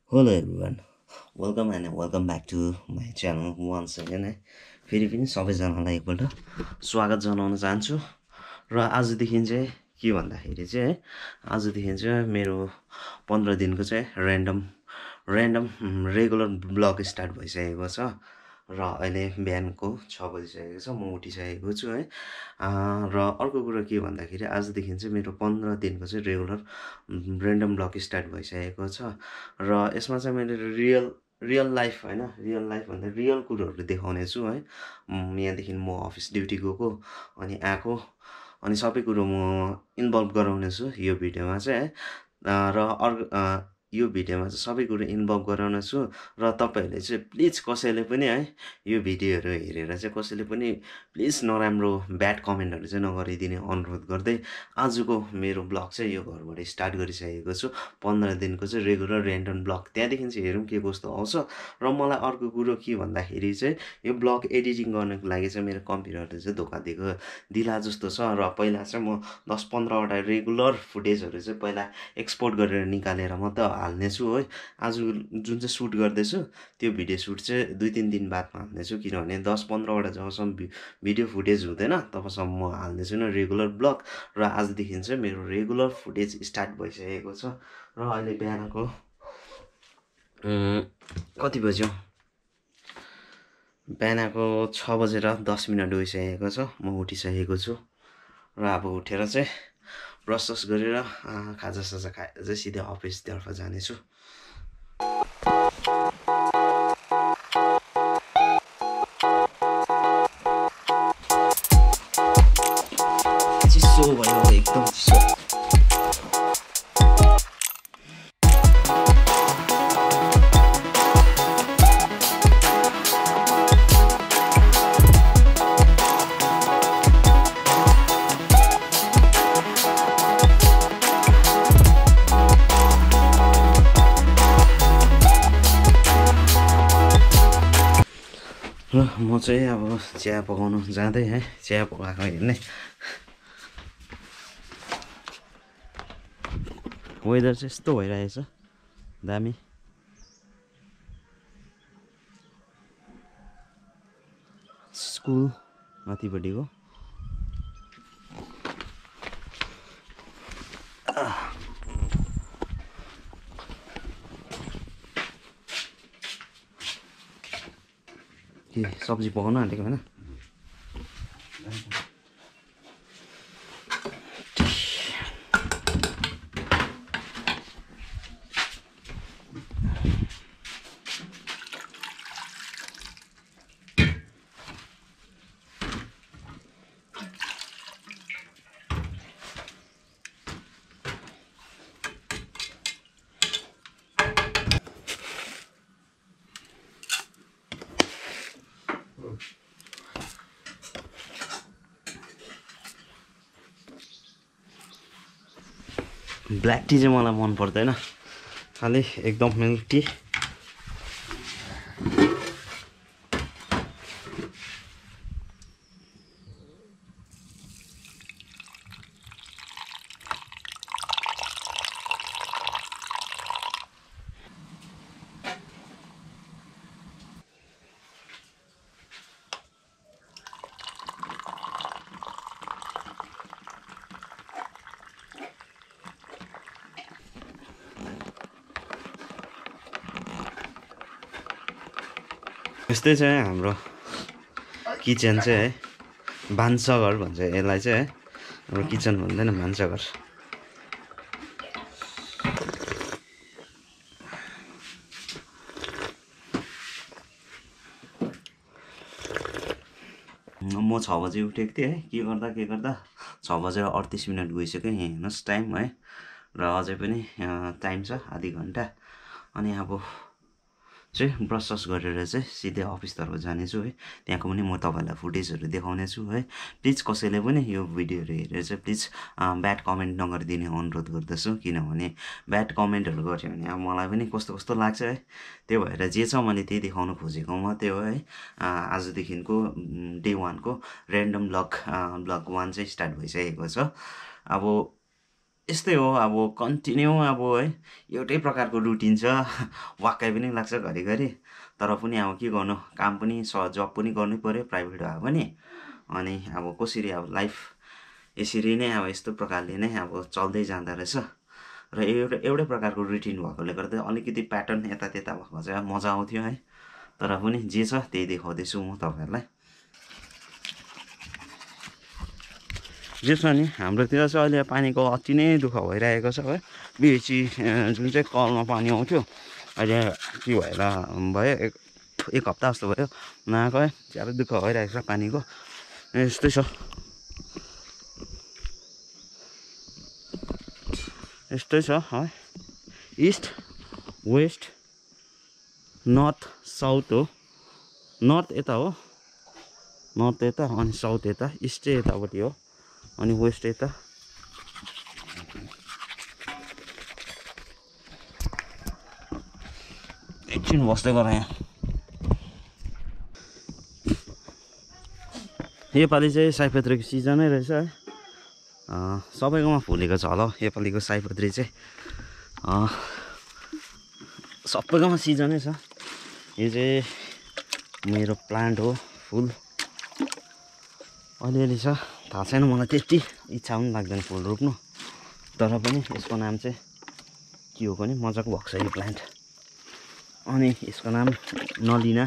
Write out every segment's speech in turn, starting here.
Hello everyone, welcome back to my channel once again है फेरि पनि सबैजनालाई एकपल्ट स्वागत जनाउन चाहन्छु र आजदेखि चाहिँ के भन्दाखेरि चाहिँ है आजदेखि चाहिँ मेरो 15 दिनको चाहिँ ऱ्यान्डम रेगुलर ब्लग स्टार्ट भइसकेको छ र अहिले बिहानको 6 बजिसकेको छ म उठिसकेको छु है र अर्को कुरो के भन्दाखेरि आजदेखि चाहिँ मेरो 15 दिनको चाहिँ रेगुलर ऱ्यान्डम ब्लग स्टार्ट भइसकेको छ र यसमा चाहिँ मैले रियल लाइफ होइन रियल लाइफ भन्दा रियल कुरोहरू देखाउने छु है यहाँदेखि म अफिस ड्युटी गएको अनि आएको अनि सबै कुरो म इन्भल्भ गराउने छु यो भिडियोमा चाहिँ है र अर्को यो भिडियोमा चाहिँ सबै कुरो इन्भल्भ गराउने छु र तपाईँहरूले चाहिँ प्लिज कसैले पनि है यो भिडियोहरू हेरेर चाहिँ कसैले पनि प्लिज नराम्रो ब्याड कमेन्टहरू चाहिँ नगरिदिने अनुरोध गर्दै आजको मेरो ब्लग चाहिँ यो घरबाट स्टार्ट गरिसकेको छु 15 दिनको चाहिँ रेगुलर ऱ्यान्डम ब्लग त्यहाँदेखि चाहिँ हेरौँ के कस्तो आउँछ र मलाई अर्को कुरो के भन्दाखेरि चाहिँ यो ब्लग एडिटिङ गर्नको लागि चाहिँ मेरो कम्प्युटरले चाहिँ धोका दिएको दिला जस्तो छ र पहिला चाहिँ म 10-15वटा रेगुलर फुटेजहरू चाहिँ पहिला एक्सपोर्ट गरेर निकालेर मात्रै हाल्नेछु है आज जुन चाहिँ सुट गर्दैछु त्यो भिडियो सुट चाहिँ 2-3 दिन बादमा हाल्नेछु किनभने 10-15वटा जबसम्म भिडियो फुटेज हुँदैन तबसम्म म हाल्नेछु न रेगुलर ब्लग र आजदेखि चाहिँ मेरो रेगुलर फुटेज स्टार्ट भइसकेको छ र अहिले बिहानको कति बज्यो बिहानको 6:10 गइसकेको छ म उठिसकेको छु र अब उठेर चाहिँ ब्रस गरेर खाजासाजा खाएर चाहिँ सिधै अफिसतर्फ जानेछु चिसो भयो एकदम चिसो र म चाहिँ अब चिया पकाउनु जाँदै है चिया पकाएको हेर्ने वेदर चाहिँ यस्तो भइरहेछ दामी स्कुल माथिपट्टिको के सब्जी पकाउनु आँटेको होइन ब्ल्याक टी चाहिँ मलाई मन पर्दैन खालि एकदम मिल्क टी यस्तै चाहिँ हाम्रो किचन चाहिँ है भान्साघर भन्छ यसलाई चाहिँ है हाम्रो किचन भन्दैन भान्साघर म 6 बजे उठेको थिएँ है के गर्दा 6:38 गइसक्यो यहाँ हेर्नुहोस् टाइम है र अझै पनि टाइम छ आधी घन्टा अनि अब चाहिँ ब्रस गरेर चाहिँ सिधै अफिसतर्फ जानेछु है त्यहाँको पनि म तपाईँलाई फुटेजहरू देखाउनेछु है प्लिज कसैले पनि यो भिडियोहरू हेरेर चाहिँ प्लिज ब्याड कमेन्ट नगरिदिने अनुरोध गर्दछु किनभने ब्याड कमेन्टहरू गऱ्यो भने अब मलाई पनि कस्तो कस्तो लाग्छ है त्यो भएर जे छ मैले त्यही देखाउनु खोजेको मात्रै हो है आजदेखिको डे 1 को ऱ्यान्डम ब्लग 1 चाहिँ स्टार्ट भइसकेको छ अब यस्तै हो अब कन्टिन्यू अब है एउटै प्रकारको रुटिन छ वाक्कै पनि लाग्छ घरिघरि तर पनि अब के गर्नु काम पनि जब पनि गर्नै पऱ्यो प्राइभेट भए पनि अनि अब कसरी अब लाइफ यसरी नै अब यस्तो प्रकारले नै अब चल्दै जाँदो रहेछ र एउटै प्रकारको रुटिन भएकोले गर्दा अलिकति प्याटर्न यता त्यता भएको चाहिँ मजा आउँथ्यो है तर पनि जे छ त्यही देखाउँदैछु म तपाईँहरूलाई जे छ नि हाम्रोतिर चाहिँ अहिले पानीको अति नै दुःख भइरहेको छ है बिएचई जुन चाहिँ कलमा पानी आउँथ्यो अहिले के भएर भयो एक हप्ता जस्तो भयो नआएको है ज्यादा दुःख भइरहेको छ पानीको यस्तै छ यस्तै छ है इस्ट वेस्ट नर्थ साउथ हो नर्थ यता हो नर्थ यता अनि साउथ यता इस्ट चाहिँ यतापट्टि हो अनि वेस्ट यता एकछिन बस्दै गर यहाँ योपालि चाहिँ सयपत्रीको सिजनै रहेछ है सबैकोमा फुलेको छ होला हौ योपालिको सयपत्री चाहिँ सबैकोमा सिजनै छ यो चाहिँ मेरो प्लान्ट हो फुल अलिअलि छ थाहा छैन मलाई त्यति इच्छा पनि लाग्दैन फुल रोप्नु तर पनि यसको नाम चाहिँ के हो भने मजाको भएको छ यो प्लान्ट अनि यसको नाम नलिना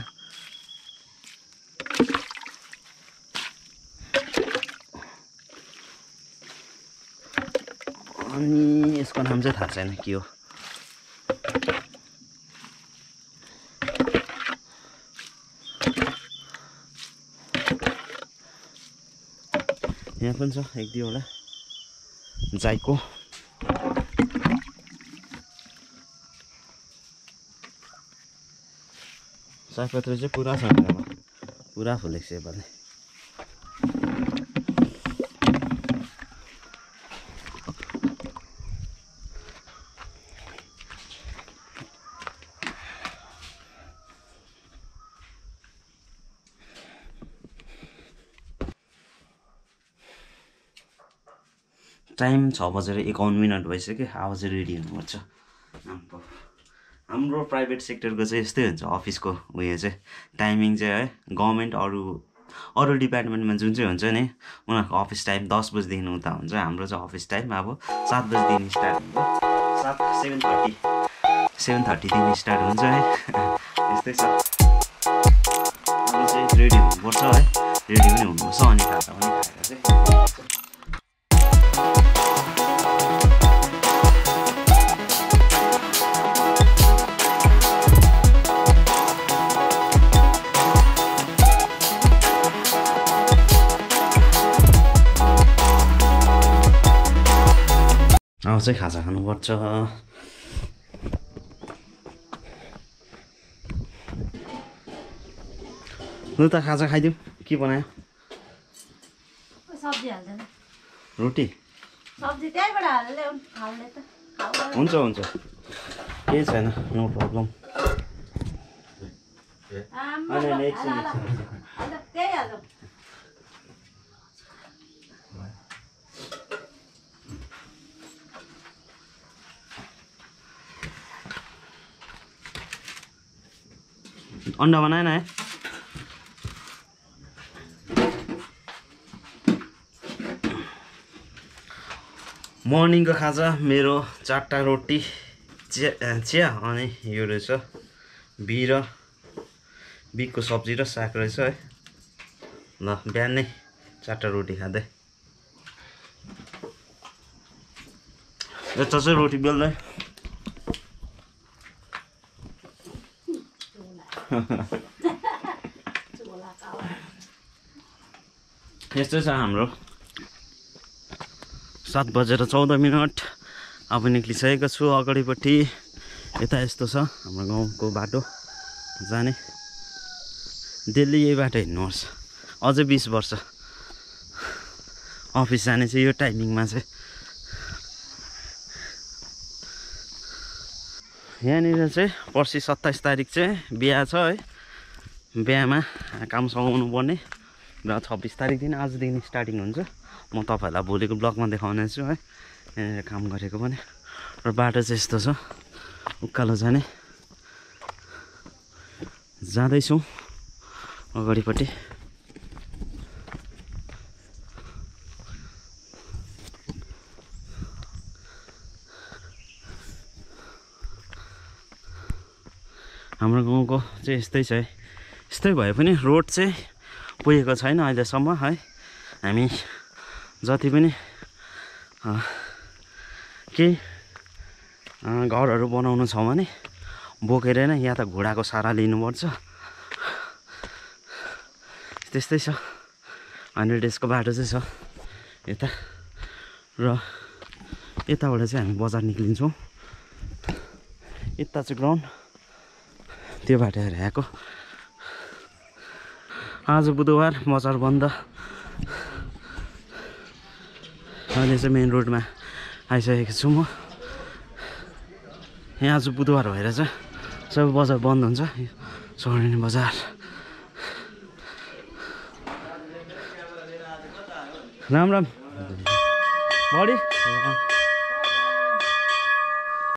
अनि यसको नाम चाहिँ थाहा छैन के हो यहाँ पनि छ एक दुईवटा जाइको सयपत्री चाहिँ पुरा छ मेरोमा पुरा फुलेको छ योपालि टाइम 6:51 भइसक्यो अब चाहिँ रेडी हुनुपर्छ हाम्रो प्राइभेट सेक्टरको चाहिँ यस्तै हुन्छ अफिसको उयो चाहिँ टाइमिङ चाहिँ है गभर्मेन्ट अरू डिपार्टमेन्टमा जुन चाहिँ हुन्छ नि उनीहरूको अफिस टाइम 10 बजीदेखि उता हुन्छ हाम्रो चाहिँ अफिस टाइम अब 7 बजीदेखि स्टार्ट हुन्छ 7:30देखि स्टार्ट हुन्छ है यस्तै छ अब चाहिँ रेडी हुनुपर्छ है रेडी पनि हुनुपर्छ अनि खाजा पनि खाएर चाहिँ अब चाहिँ खाजा खानुपर्छ लु त खाजा खाइदिउँ के बनायो सब्जी हाल्दैन रोटी सब्जी त्यहीबाट हाल्ने त हुन्छ हुन्छ केही छैन नो प्रब्लम त्यही हाल्नु अन्डा बनाएन है मर्निङको खाजा मेरो 4टा रोटी चिया अनि यो रहेछ बिगको सब्जी र साग रहेछ है ल बिहानै 4टा रोटी खाँदै यता चाहिँ रोटी बेल्दै यस्तै छ हाम्रो 7:14 अब निक्लिसकेको छु अगाडिपट्टि यता यस्तो छ हाम्रो गाउँको बाटो जाने डेली यही बाटो हिँड्नुपर्छ अझै 20 वर्ष अफिस जाने चाहिँ यो टाइमिङमा चाहिँ यहाँनिर चाहिँ पर्सि 27 तारिक चाहिँ बिहा छ है बिहामा काम सघाउनु पर्ने र 26 तारिकदेखि आजदेखि स्टार्टिङ हुन्छ म तपाईँहरूलाई भोलिको ब्लगमा देखाउने छु है यहाँनिर काम गरेको पनि र बाटो चाहिँ यस्तो छ उकालो जाने जाँदैछौँ अगाडिपट्टि हाम्रो गाउँको चाहिँ यस्तै छ है यस्तै भए पनि रोड चाहिँ पुगेको छैन अहिलेसम्म है हामी जति पनि केही घरहरू बनाउनु छ भने बोकेर नै या त घोडाको सहारा लिनुपर्छ त्यस्तै छ 100 डेजको बाटो चाहिँ छ यता र यताबाट चाहिँ हामी बजार निक्लिन्छौँ यता चाहिँ ग्राउन्ड त्यो बाटो हेर आएको आज बुधबार बजार बन्द अहिले चाहिँ मेन रोडमा आइसकेको छु म यहाँ आज बुधबार भएर चाहिँ सबै बजार बन्द हुन्छ सौरेनी बजार राम राम बडी